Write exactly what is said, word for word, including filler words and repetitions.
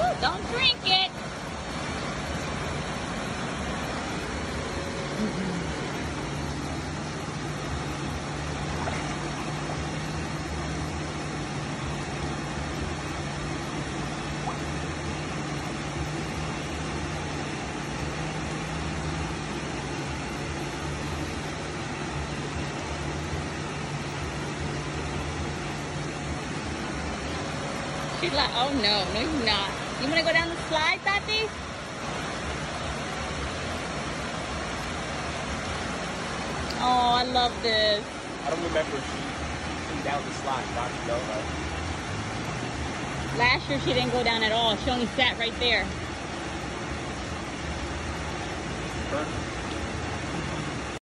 Woo! Don't drink it. She's like, oh no, no you're not. You wanna go down the slide, Tati? Oh, I love this. I don't remember if she came down the slide, not you know, right? Last year she didn't go down at all. She only sat right there. Perfect.